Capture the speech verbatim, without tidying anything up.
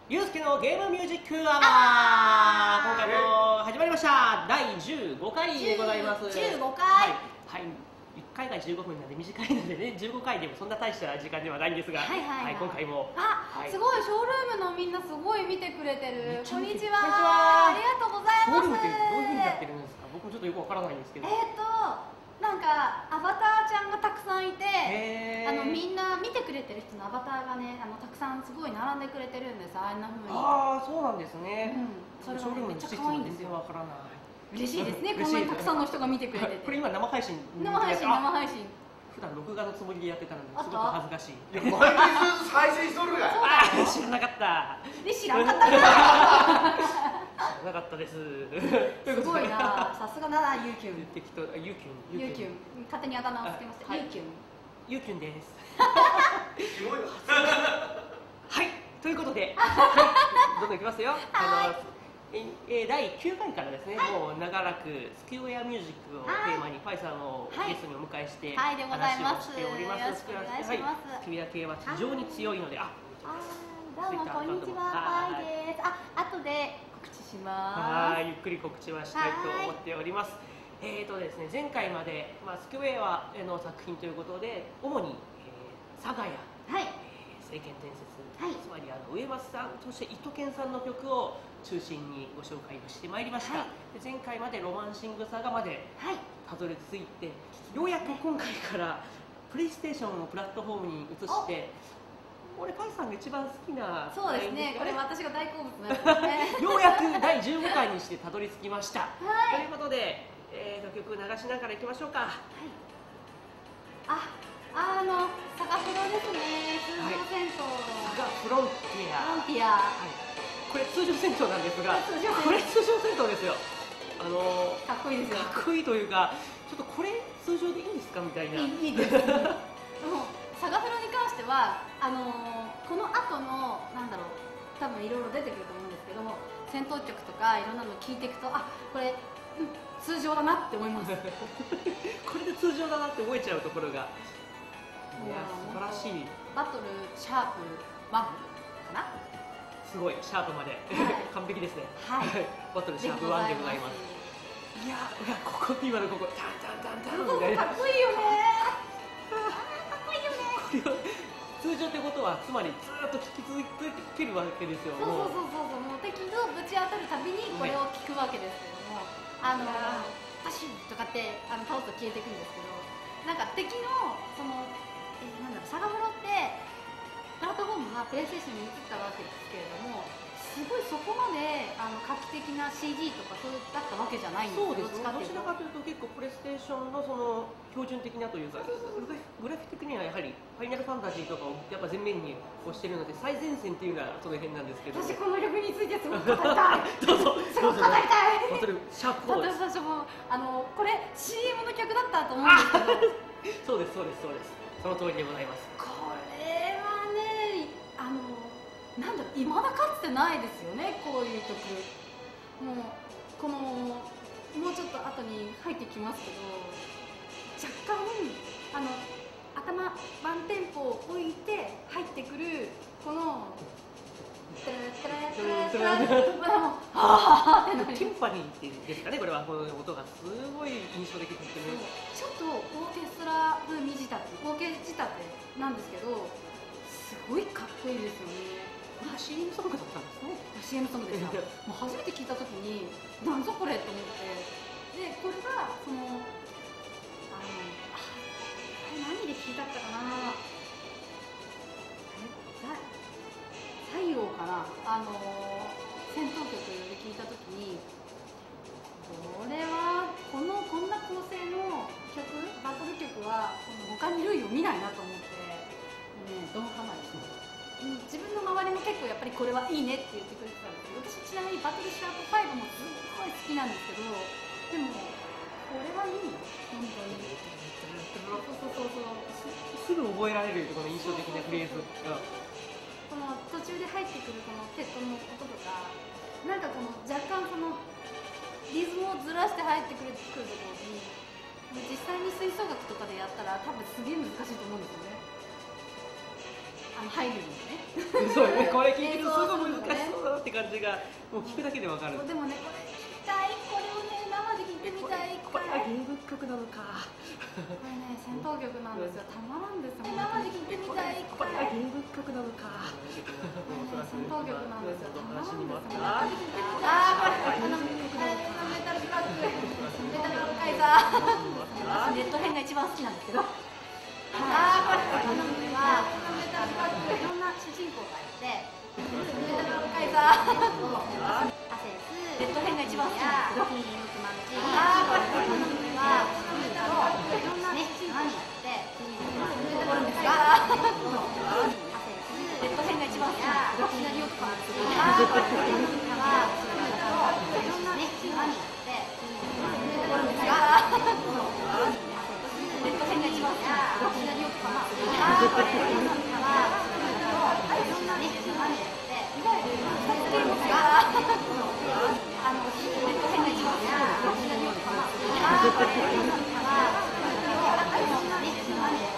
ゆうすけのゲームミュージックアワー、今回も始まりました。だいじゅうごかいでございます。 じゅうごかい、 はい、はい、いっかいがじゅうごふんなんで短いのでね、じゅうごかいでもそんな大した時間ではないんですが、はい、はいはい、今回もあ、はい、すごいショールームのみんなすごい見てくれてる。こんにちは。ありがとうございます。 ショールームってどういう風になってるんですか？僕もちょっとよくわからないんですけど。 えっとなんかアバターちゃんがたくさんいて、あのみんな見てくれてる人のアバターがね、あのたくさんすごい並んでくれてるんです。あんな風に。 ああ、そうなんですね。 うん、それが、ね、めっちゃ可愛いんですよ。 わからない。 嬉しいですね。こんなにたくさんの人が見てくれてて。 これ今生配信。 生配信生配信。 普段録画のつもりでやってたのですごく恥ずかしい。 いや、毎日ずつ再生しとるが。 ああ、知らなかった。 で、知らなかった。 知らなかったです。 すごいな、さすがだな、ゆうきゅん。 適当、ゆうきゅん。 ゆうきゅん、勝手にあだ名をつけました。ゆうきゅん。 ゆうきゅんです。 すごいな。 はい、ということで、どんどんいきますよ。あの。えー、だいきゅうかいからですね、はい、もう長らくスクエアミュージックをテーマにファイさんをゲストにお迎えして話をしております。スクエア系は非常に強いので、あ、 どうもこんにちは、ファイです。あ、後で告知します。 はい、ゆっくり告知はしたいと思っております。えーとですね、前回まで、まあ、スクエアの作品ということで、主に、えー、サガヤ、はい、聖剣伝説、はい、つまりあの上松さん、そして糸犬さんの曲を中心にご紹介をしてまいりました。はい、で前回までロマンシングサガまでたどり着いて、はい、ようやく今回からプレイステーションのプラットフォームに移して、俺パイさんが一番好きな、 そうですね、これ私が大好物なんですね。 ようやくだいじゅうごかいにしてたどり着きました。 はい、 ということで、えー、と曲流しながらいきましょうか。はい、 ああのサガフロですね。通常戦闘、 はい、サガフロンティア。 フロンティア。はい、 これ通常戦闘なんですが、これ通常戦闘ですよ。あのー、 かっこいいですよ。 かっこいいというか、ちょっとこれ通常でいいんですかみたいな。 いいです。でもサガフロに関してはあのー、この後のなんだろう、多分いろいろ出てくると思うんですけども、戦闘曲とかいろんなの聞いていくと、あ、これ、うん、通常だなって思います。 これで通常だなって覚えちゃうところが。いや、素晴らしい。 バトルシャープワンかな。 すごい、シャープまで、はい、完璧ですね。 はい、 バトルシャープワンでございます。いや、いや、ここ今のここ、タンタンタンタンみたいな。 かっこいいよね。かっこいいよね。 これを通常ってことは、つまりずっと聞き続けるわけですよ。 そうそうそうそう、もう敵とぶち当たるたびにこれを聞くわけですけども、あのパシュとかってあの倒すと消えていくんですけど、なんか敵のそのえなんだろう、サガフロってプラットフォームがプレイステーションに移ったわけですけれども、すごいそこまであの画期的な シージー とかそうだったわけじゃないんですよ。 そうですね、どちらかというと結構プレイステーションのその標準的なというか、グラフィック的にはやはりファイナルファンタジーとかをやっぱ前面に押しているので、最前線っていうのはその辺なんですけど、 私この曲についてすごく語りたい。 どうぞすごく語りたい。 バトルシャープフォーです。 私たちもあのこれ シーエム の曲だったと思うんですけど。 そうですそうですそうです。その通りでございます。 これはね、あのなんだろう、未だかつてないですよね、こういう曲。もうこのもうちょっと後に入ってきますけど、若干あの頭ワンテンポを置いて入ってくるこのテラテラテラテラテラ、もうああってなる。 ティンパニーっていうんですかね、これはこの音がすごい印象的ですね。 ちょっとオーケストラ風味仕立て、オーケ仕立てなんですけど、すごいかっこいいですよね。 これは シーエム ソングだったんですね。 シーエム ソングですよ。もう初めて聞いたときに、なんぞこれと思って、でこれがそのあのあれ何で聞いたったかな。西洋かな、あの戦闘曲で聞いたときに、これはこのこんな構成の曲、バトル曲は他に類を見ないなと思って、ね、ドンハマりしてます。自分の周りも結構やっぱりこれはいいねって言ってくれてたんですけど、私ちなみにバトルシャープファイブもすっごい好きなんですけど、でもこれはいいの本当に。そうそうそうそう、 すぐ覚えられるこの印象的なフレーズが、 この途中で入ってくるこの鉄塔の音とか、なんかこの若干そのリズムをずらして入ってくるくるところに、実際に吹奏楽とかでやったら多分すげえ難しいと思うんですよね。あに入るんだね。 そうね、これ聞いてるとすごい難しそうだなって感じがもう聞くだけでわかる。 でもね、これ聞きたい、これをね生で聞いてみたい。 これは芸術曲なのか。 これね戦闘曲なんですよ。たまらんですよ。生で聞いてみたい。 これは芸術曲なのか。 戦闘曲なんですよ。たまらんですよ。 ああー、これあのメタルブラック、メタルブラックカイザー。ネット編が一番好きなんですけど。あー、これあのメタルブラック、いろんな主人公がいて、メタルブラックカイザー。アセス、ネット編が一番好きなんですけど。ピンクマンチ。あー、これあのメタルブラック、いろんな主人公がいて、残るんですが。アセス、ネット編が一番好きなんですけど。シナリオとかもすごい。あー、これあのメタルブラック、いろんな主人公がいて、残るんですが。ネット編が一番好きなんですけど、シナリオとかもすごい。あー、これあのメタルブラック、いろんな主人公がいて、残るんですが。あのネット編が一番好きなんですけど、シナリオとかもすごい。あー、これあのメタルブラック、いろんな主人公がいて。